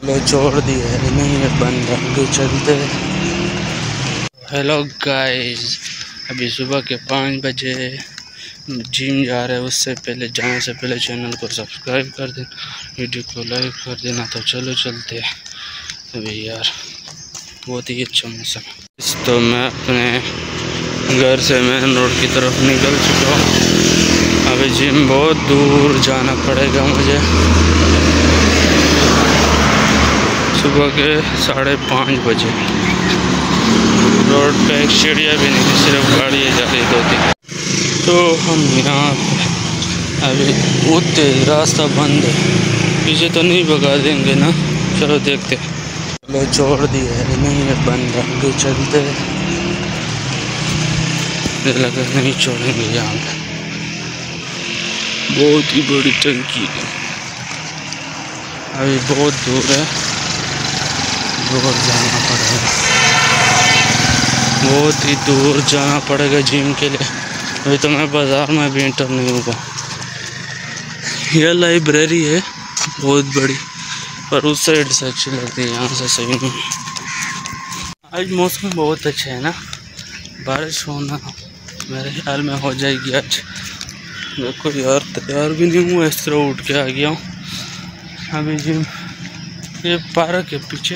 वो छोड़ दिया नहीं है बंद आगे चलते। हेलो गाइस, अभी सुबह के 5 बजे जिम जा रहे हैं। उससे पहले जाने से पहले चैनल को सब्सक्राइब कर देना, वीडियो को लाइक कर देना। तो चलो चलते हैं। अभी यार बहुत ही अच्छा मौसम। तो मैं अपने घर से मेन रोड की तरफ निकल चुका हूँ। अभी जिम बहुत दूर जाना पड़ेगा मुझे। सुबह के 5:30 बजे। रोड पे एक सीढ़ियाँ भी नहीं, सिर्फ गाड़ियाँ जा रही 2-3। तो हम यहाँ अभी उठते रास्ता बंद है, पीछे तो नहीं भगा देंगे ना। चलो देखते। चलो छोड़ दिया नहीं है बंद आगे चलते। लगा नहीं छोड़ेंगे। यहाँ पे बहुत ही बड़ी टंकी है। अभी बहुत दूर है, दूर जाना पड़ेगा, बहुत ही दूर जाना पड़ेगा जिम के लिए। अभी तो मैं बाज़ार में भी एंटर नहीं होगा। यह लाइब्रेरी है बहुत बड़ी, पर उस साइड से अच्छी लगती है, यहाँ से सही नहीं। आज मौसम बहुत अच्छा है ना, बारिश होना मेरे ख्याल में हो जाएगी आज। देखो यार तैयार भी नहीं हुआ, इस तरह उठ के आ गया हूँ। अभी जिम ये पार्क है पीछे।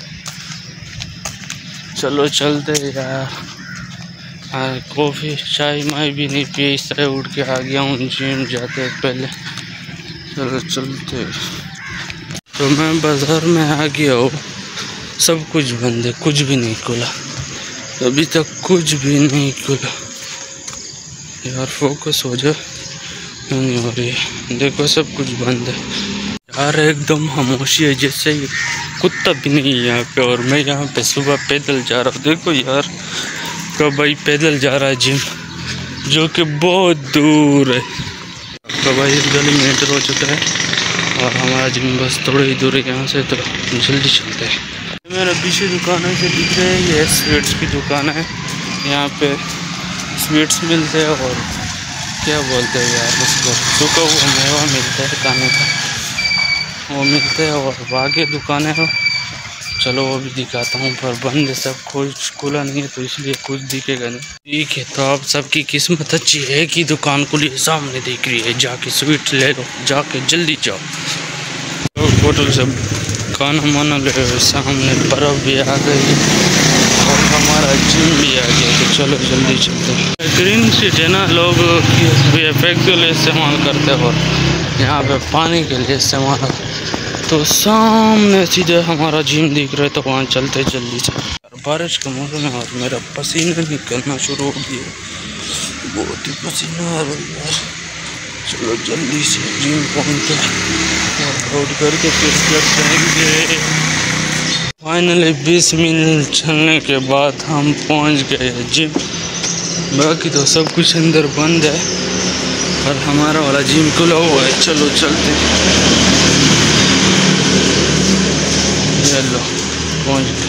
चलो चलते यार। हाँ, कॉफ़ी चाय माय भी नहीं पिए, इस तरह उठ के आ गया हूँ जिम जाते पहले। चलो चलते। तो मैं बाज़ार में आ गया हूँ, सब कुछ बंद है, कुछ भी नहीं खुला अभी तक, कुछ भी नहीं खुला। यार फोकस हो जाए, नहीं हो रही है। देखो सब कुछ बंद है यार, एकदम खामोशी है, जैसे कुत्ता भी नहीं है यहाँ पे। और मैं यहाँ पे सुबह पैदल जा रहा हूँ। देखो यार कबाई पैदल जा रहा है जिम, जो कि बहुत दूर है। कबाई इस गली में एंटर हो चुका है और हमारा जिम बस थोड़ी ही दूर है यहाँ से, तो जल्दी चलते हैं। मेरा पीछे दुकान है जो दिख रहे हैं, ये स्वीट्स की दुकान है। यहाँ पे स्वीट्स मिलते हैं और क्या बोलते हैं यार उसको, सूखा हुआ मेवा मिलता है खाने का, वो मिलते हैं। और आगे दुकान है, चलो वो भी दिखाता हूँ, पर बंद है सब, कुछ खुला नहीं है, तो इसलिए कुछ दिखेगा नहीं। ठीक है, तो आप सबकी किस्मत अच्छी है कि दुकान खुली सामने दिख रही है। जाके स्वीट ले लो, जाके जल्दी जाओ। तो होटल से खाना माना ले, सामने बर्फ़ भी आ गई और हमारा जिम भी आ गया। तो चलो जल्दी चलते हैं। ग्रीन सीट है ना, लोग इफेक्ट के लिए इस्तेमाल करते हैं और यहाँ पे पानी के लिए इस्तेमाल। तो सामने सीधे हमारा जिम दिख रहा है, तो वहाँ चलते जल्दी से। बारिश का मौसम है और मेरा पसीना निकलना शुरू हो गया, बहुत ही पसीना आ रहा है यार। चलो जल्दी से जिम पहुँचते और आउट करके फिर जाएंगे। फाइनली 20 मिनट चलने के बाद हम पहुँच गए जिम। बाकी तो सब कुछ अंदर बंद है और हमारा वाला जिम खुला हुआ है। चलो चलते हैं। चलो पहुँच गए।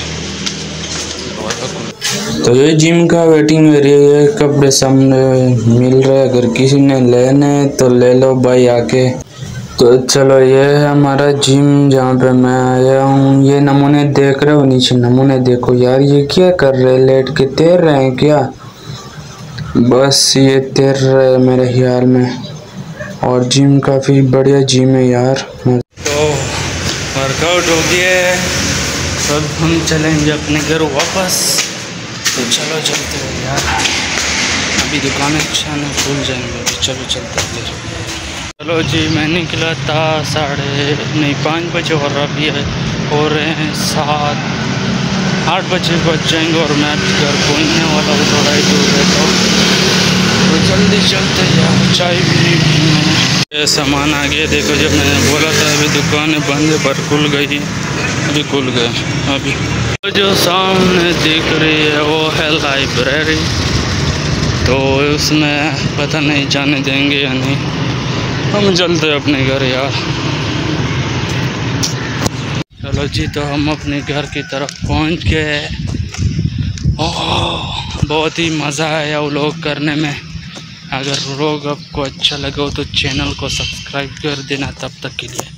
तो ये जिम का वेटिंग एरिया है, कपड़े सामने मिल रहे हैं, अगर किसी ने लेने तो ले लो भाई आके। तो चलो ये है हमारा जिम जहाँ पे मैं आया हूँ। ये नमूने देख रहे हो, नीचे नमूने देखो यार, ये क्या कर रहे हैं, लेट के तैर रहे हैं क्या? बस ये तैर रहे हैं मेरे ख्याल में। और जिम काफ़ी बढ़िया जिम है यार। तो वर्कआउट हो गया है, अब हम चलेंगे अपने घर वापस। तो चलो चलते हैं यार, अभी दुकानें अच्छा नहीं भूल जाएंगे। चलो चलते हैं। चलो जी, मैं निकला था 5 बजे और अभी हो रहे हैं 7-8 बजे बच जाएंगे और मैं घर पहुँचने वाला हूँ, थोड़ा ही दूर है। तो जल्दी चलते यार, चाय भी नहीं पी मैंने। ये सामान आ गया, देखो जब मैंने बोला था अभी दुकानें बंद है, पर खुल गई, अभी खुल गए। अभी जो सामने दिख रही है वो है लाइब्रेरी, तो उसमें पता नहीं जाने देंगे या नहीं। हम चलते अपने घर यार। चलो जी, तो हम अपने घर की तरफ पहुंच गए। ओह बहुत ही मज़ा आया व्लॉग करने में। अगर व्लॉग आपको अच्छा लगा हो तो चैनल को सब्सक्राइब कर देना। तब तक के लिए